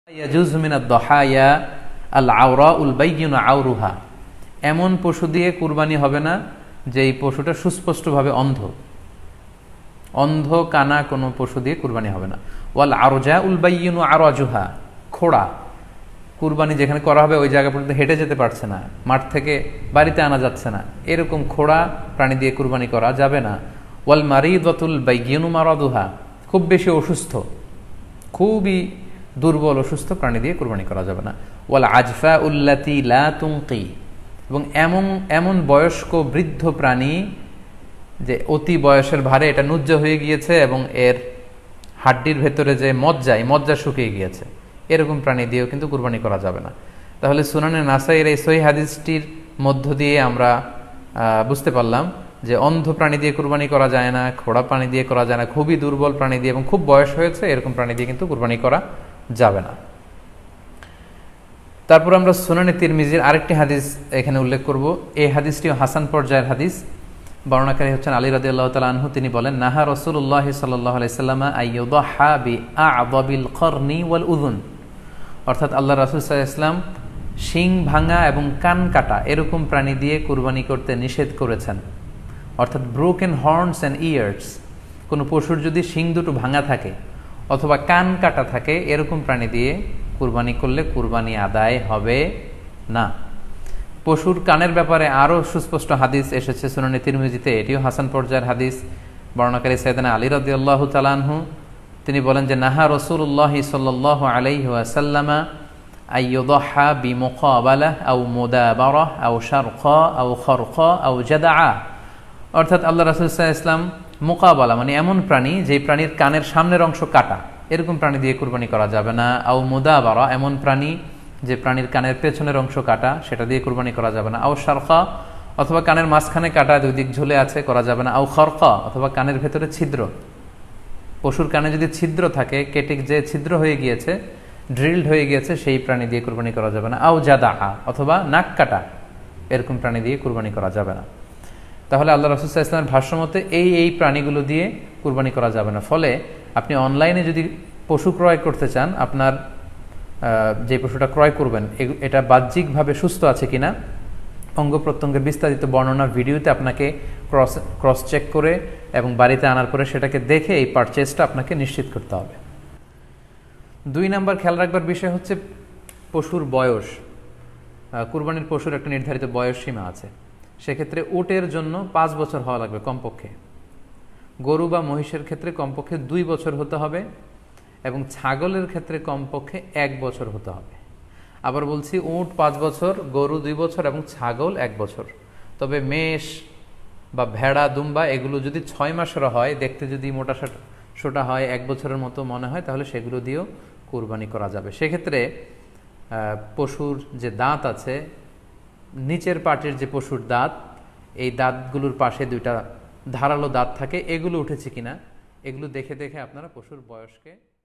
ইয়াজুজু মিনাদ দহায়া আল আওরাউল বাইয়িনু আওরুহা, এমন পশু দিয়ে কুরবানি হবে না যেই পশুটা সুস্পষ্টভাবে অন্ধ। অন্ধ কানা কোনো পশু দিয়ে কুরবানি হবে না। ওয়াল আরজাউল বাইয়িনু আরাজুহা, খোড়া, কুরবানি যেখানে করা হবে ওই জায়গা পর্যন্ত হেঁটে যেতে পারছে না, মাঠ থেকে বাড়িতে আনা যাচ্ছে না, এরকম খোড়া প্রাণী দিয়ে কুরবানি করা যাবে না। ওয়াল মারিদাতুল বাইয়িনু মারাদুহা, খুব বেশি অসুস্থ, খুবই দুর্বল অসুস্থ প্রাণী দিয়ে কুরবানি করা যাবে না। ওয়াল আজফা উল্লাতি লা তুনকি, এবং এমন বয়স্ক বৃদ্ধ প্রাণী যে অতি বয়সের ভারে এটা নুজ্জ হয়ে গিয়েছে এবং এর হাড্ডির ভেতরে যে মজ্জা শুকিয়ে গিয়েছে, এরকম প্রাণী দিয়েও কিন্তু কুরবানি করা যাবে না। তাহলে সুনানে নাসাইয়ের এই সহিহ হাদিসটির মধ্য দিয়ে আমরা বুঝতে পারলাম যে অন্ধ প্রাণী দিয়ে কুরবানি করা যায় না, খোড়া প্রাণী দিয়ে করা যায় না, খুবই দুর্বল প্রাণী দিয়ে এবং খুব বয়স হয়েছে এরকম প্রাণী দিয়ে কিন্তু কুরবানি করা যাবে না। তারপর আমরা সুনানে তিরমিজির আরেকটি হাদিস এখানে উল্লেখ করব। এই হাদিসটিও হাসান পর্যায়ের হাদিস। বর্ণনাকারী হচ্ছেন আলী রাদিয়াল্লাহু তাআলা আনহু। তিনি বলেন, নাহা রাসূলুল্লাহ সাল্লাল্লাহু আলাইহি সাল্লাম আইয়ুদহা বিআ'যাবিল করনি ওয়াল উযুন, অর্থাৎ আল্লাহ রাসূল সাল্লাল্লাহু আলাইহি ওয়াসাল্লাম শিং ভাঙা এবং কান কাটা এরকম প্রাণী দিয়ে কুরবানি করতে নিষেধ করেছেন। অর্থাৎ ব্রোকেন হর্নস অ্যান্ড ইয়ার্স, কোনো পশুর যদি শিং দুটো ভাঙা থাকে অথবা কান কাটা থাকে এরকম প্রাণী দিয়ে কুরবানি করলে কুরবানি আদায় হবে না। পশুর কানের ব্যাপারে আরও সুস্পষ্ট হাদিস এসেছে সুনানে তিরমিজিতে, এটিও হাসান পর্যায়ের হাদিস। বর্ণনাকারী সাইয়েদনা আলী রাদিয়াল্লাহু তাআলা আনহু, তিনি বলেন যে নাহা রাসূলুল্লাহ সাল্লাল্লাহু আলাইহি ওয়াসাল্লাম আইয়ুদহা বিমুকাবালাহ আও মুদাবারাহ আও শারকা আও খরকা আও জাদআ, অর্থাৎ আল্লাহ রাসূল সাল্লাল্লাহু আলাইহি ওয়াসাল্লাম মুকাবালা মানে এমন প্রাণী যেই প্রাণীর কানের সামনের অংশ কাটা, এরকম প্রাণী দিয়ে কুরবানি করা যাবে না। আও মুদাবারা, এমন প্রাণী যে প্রাণীর কানের পেছনের অংশ কাটা, সেটা দিয়ে কুরবানি করা যাবে না। আও শারকা, অথবা কানের মাঝখানে কাটা, দুই দিক ঝুলে আছে, করা যাবে না। আও খরকা, অথবা কানের ভেতরে ছিদ্র, পশুর কানে যদি ছিদ্র থাকে, কেটে যে ছিদ্র হয়ে গিয়েছে, ড্রিলড হয়ে গিয়েছে, সেই প্রাণী দিয়ে কুরবানি করা যাবে না। আও জাদা, অথবা নাক কাটা, এরকম প্রাণী দিয়ে কুরবানি করা যাবে না। তাহলে আল্লাহ রাসূল সাল্লাল্লাহু আলাইহি ওয়াসাল্লামের ভাষ্যমতে এই প্রাণীগুলো দিয়ে কুরবানি করা যাবে না। ফলে আপনি অনলাইনে যদি পশু ক্রয় করতে চান, আপনার যে পশুটা ক্রয় করবেন এটা বাহ্যিকভাবে সুস্থ আছে কিনা, অঙ্গ প্রত্যঙ্গের বিস্তারিত বর্ণনা ভিডিওতে আপনাকে ক্রস চেক করে এবং বাড়িতে আনার পরে সেটাকে দেখে এই পারচেজটা আপনাকে নিশ্চিত করতে হবে। 2 নাম্বার খেয়াল রাখবার বিষয় হচ্ছে পশুর বয়স। কুরবানির পশুর একটা নির্ধারিত বয়স সীমা আছে। সেক্ষেত্রে উটের জন্য 5 বছর হওয়া লাগবে কমপক্ষে, গরু বা মহিষের ক্ষেত্রে কমপক্ষে 2 বছর হতে হবে, এবং ছাগলের ক্ষেত্রে কমপক্ষে 1 বছর হতে হবে। আবার বলছি, উট 5 বছর, গরু 2 বছর এবং ছাগল 1 বছর। তবে মেষ বা ভেড়া, দুম্বা এগুলো যদি 6 মাসের হয়, দেখতে যদি মোটা সোটা হয়, 1 বছরের মতো মনে হয়, তাহলে সেগুলো দিয়েও কুরবানি করা যাবে। সেক্ষেত্রে পশুর যে দাঁত আছে, নিচের পাটের যে পশুর দাঁত, এই দাঁতগুলোর পাশে 2টা ধারালো দাঁত থাকে, এগুলো উঠেছে কিনা এগুলো দেখে দেখে আপনারা পশুর বয়সকে